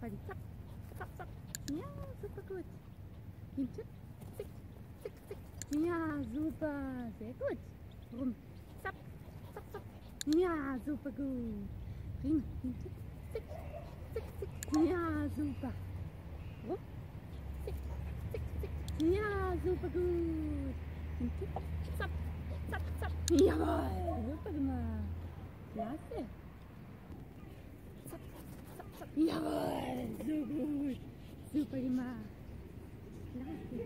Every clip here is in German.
Fadi, zapp, zapp, zapp. Ja, super gut. Hinten, zick, zick, zick. Ja, super, sehr gut. Rum, zapp, zapp, zapp. Ja, super gut. Prima, hinten, zick, zick, zick. Ja, super. Rum, zick, zick, zick. Ja, super gut. Hinten, zapp, zapp, zapp. Jawohl, super gemacht. Klasse. Zapp, zapp, zapp. Jawohl, so gut. Super gemacht. Klasse.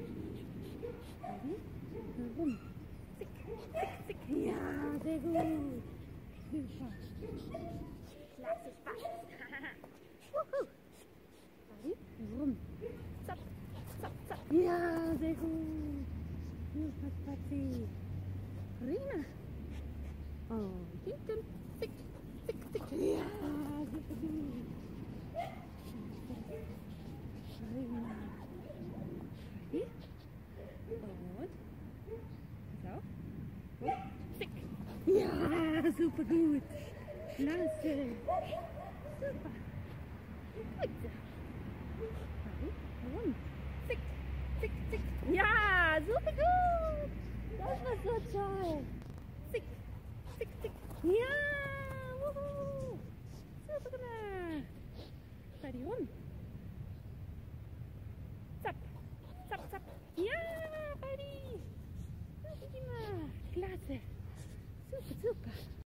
Rum. Zick, zick, zick. Ja, sehr gut. Super. Klasse Spaß. Wuhu. Rum. Zapp, zapp, zapp. Ja, sehr gut. Super Spazi. Prima. Und hinten. Zick, zick, zick. Ja, super gut. Prima. Und. Pass auf. Und. Zick. Ja, super gut. Klasse. Super. Gut so. Rum. Zick, zick, zick. Ja, super gut. Das war so toll. Zick, zick, zick. Ja, wuhu. Super gemacht. Bei dir rum. Zapp, zapp, zapp. Ja, bei dir. Super gemacht. Klasse. Super, super.